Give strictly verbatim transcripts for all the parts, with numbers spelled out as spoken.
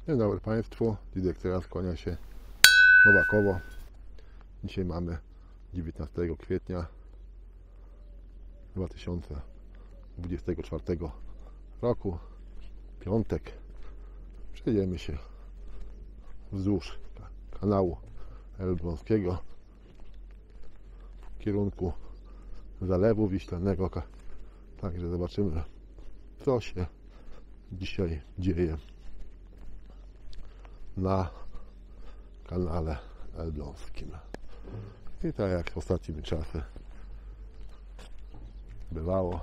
Dzień dobry Państwu, dyrektora skłania się Nowakowo. Dzisiaj mamy dziewiętnastego kwietnia dwa tysiące dwudziestego czwartego roku, piątek. Przejdziemy się wzdłuż kanału Elbląskiego w kierunku Zalewu Wiślanego. Także zobaczymy, co się dzisiaj dzieje na kanale elbląskim. I tak jak w ostatnim czasie bywało,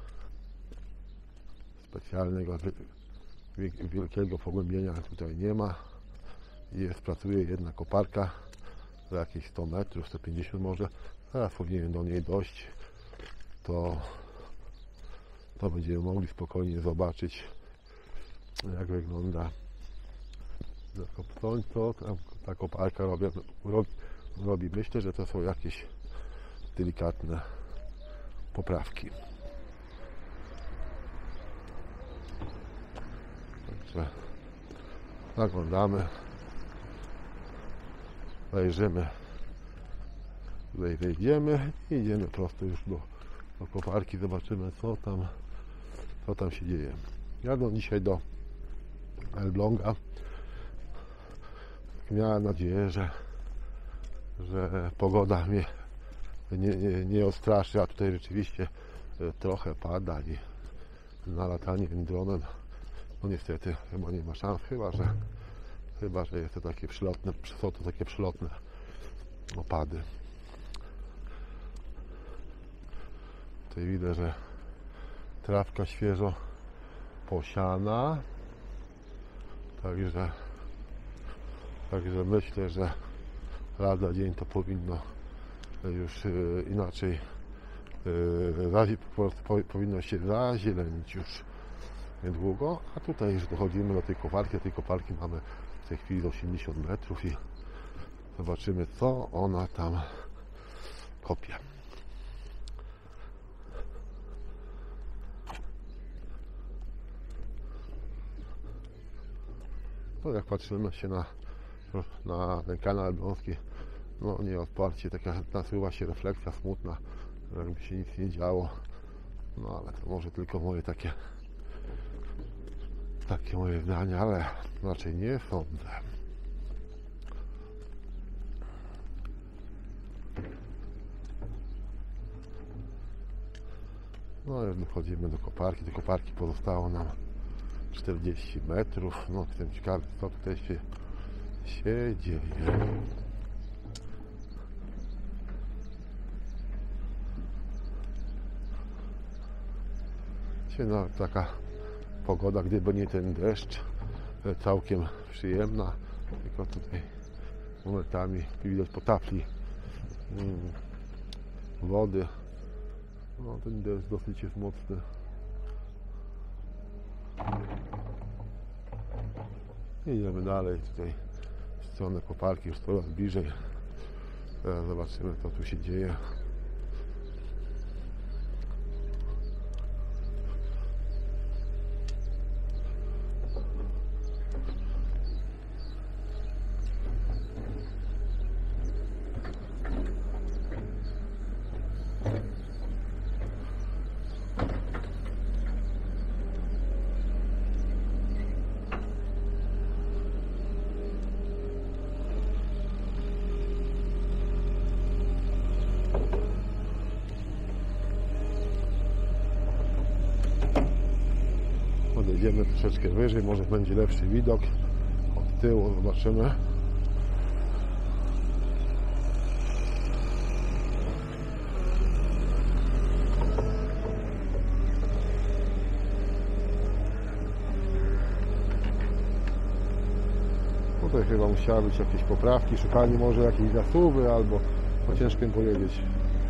specjalnego wielkiego pogłębienia tutaj nie ma. Jest, pracuje jedna koparka za jakieś sto metrów, sto pięćdziesiąt może. Zaraz powinien do niej dojść. To, to będziemy mogli spokojnie zobaczyć, jak wygląda to, to ta koparka robi, robi, robi. Myślę, że to są jakieś delikatne poprawki. Także zaglądamy, zajrzymy, tutaj wejdziemy i idziemy prosto już do, do koparki, zobaczymy, co tam, co tam się dzieje. Jadę dzisiaj do Elbląga. Miałem nadzieję, że, że pogoda mnie nie, nie, nie odstraszy, a tutaj rzeczywiście trochę pada i na latanie tym dronem, no niestety chyba nie ma szans, chyba że, chyba, że jest to takie przylotne, są to takie przylotne opady. Tutaj widzę, że trawka świeżo posiana, także Także myślę, że lada dzień to powinno już yy, inaczej yy, po, po, powinno się zazielenić już niedługo, a tutaj już dochodzimy do tej koparki. Tej koparki mamy w tej chwili osiemdziesiąt metrów i zobaczymy, co ona tam kopie. No jak patrzymy się na na ten kanał elbląski, no nieodparcie taka nasuwa się refleksja smutna, jakby się nic nie działo, no ale to może tylko moje takie takie moje zdania, ale raczej nie sądzę. No już dochodzimy do koparki. Do koparki pozostało nam czterdzieści metrów. No jestem ciekawy, co tutaj się się dzieje. Dzisiaj no, taka pogoda, gdyby nie ten deszcz, całkiem przyjemna, tylko tutaj momentami widać po tafli mm, wody. No, ten deszcz dosyć jest mocny. Idziemy dalej tutaj w stronę koparki, już coraz bliżej. Teraz zobaczymy, co tu się dzieje. Podejdziemy troszeczkę wyżej, może będzie lepszy widok. Od tyłu zobaczymy. Tutaj chyba musiały być jakieś poprawki, szukanie może jakiejś zasuwy albo, no ciężko im powiedzieć.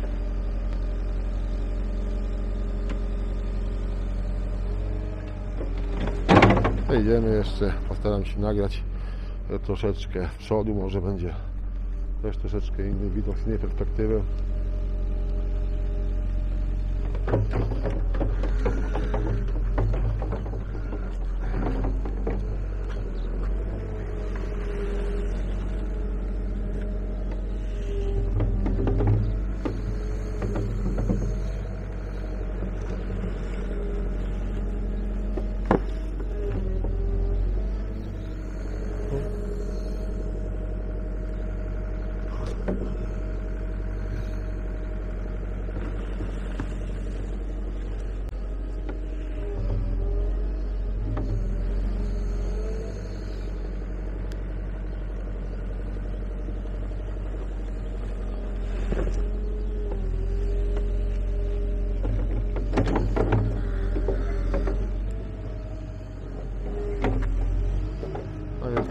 Idziemy jeszcze, postaram się nagrać troszeczkę z przodu, może będzie też troszeczkę inny widok z innej perspektywy.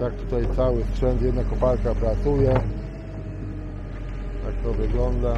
Tak tutaj cały sprzęt, jedna koparka pracuje. Tak to wygląda.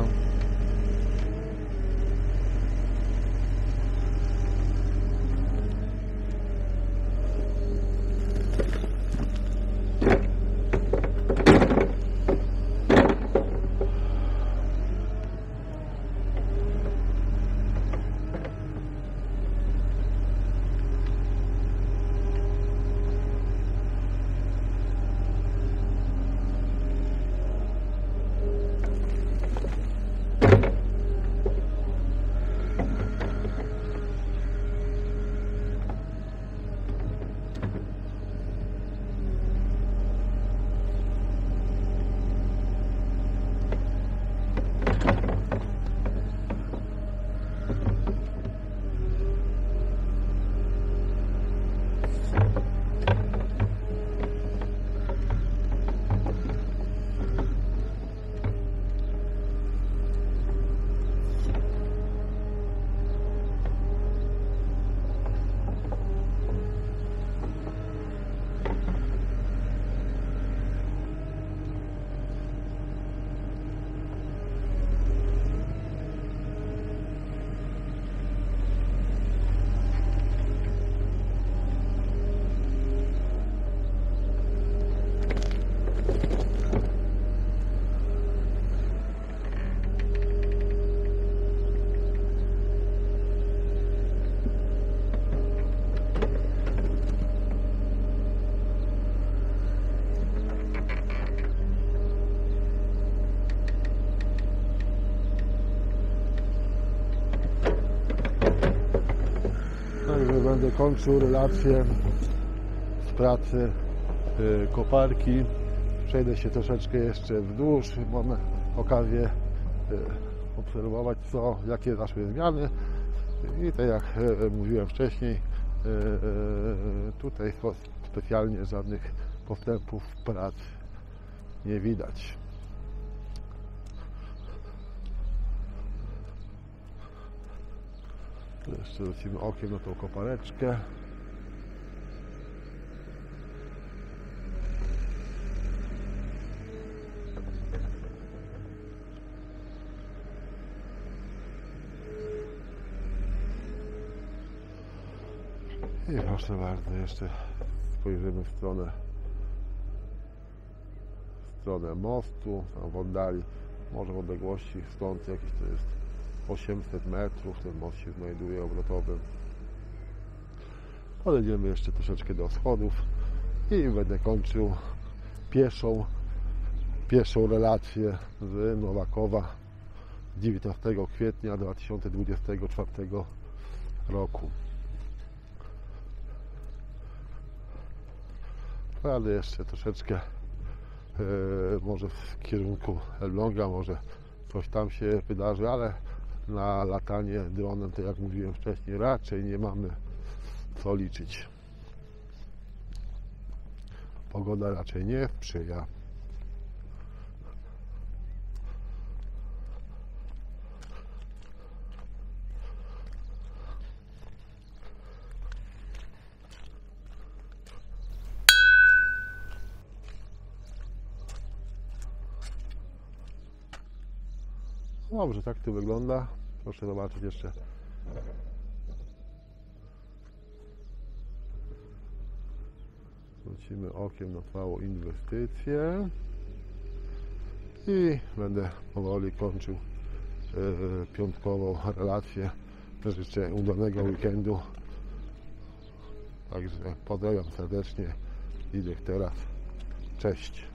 Także będę kończył relację z pracy y, koparki. Przejdę się troszeczkę jeszcze wzdłuż, mam okazję y, obserwować, co, jakie zaszły zmiany. I tak jak y, mówiłem wcześniej, y, y, tutaj specjalnie żadnych postępów prac nie widać. Jeszcze lecimy okiem na tą kopareczkę. I proszę bardzo, jeszcze spojrzymy w stronę w stronę mostu, tam w oddali, może w odległości stąd jakieś to jest osiemset metrów, ten most się znajduje obrotowy. Podejdziemy jeszcze troszeczkę do schodów i będę kończył pieszą pieszą relację z Nowakowa dziewiętnastego kwietnia dwa tysiące dwudziestego czwartego roku. Ale jeszcze troszeczkę e, może w kierunku Elbląga, może coś tam się wydarzy, ale na latanie dronem, to jak mówiłem wcześniej, raczej nie mamy co liczyć. Pogoda raczej nie sprzyja. Dobrze, tak to wygląda. Proszę zobaczyć jeszcze. Wrócimy okiem na całą inwestycję i będę powoli kończył yy, piątkową relację. Życzę udanego weekendu. Także pozdrawiam serdecznie. Idę teraz. Cześć.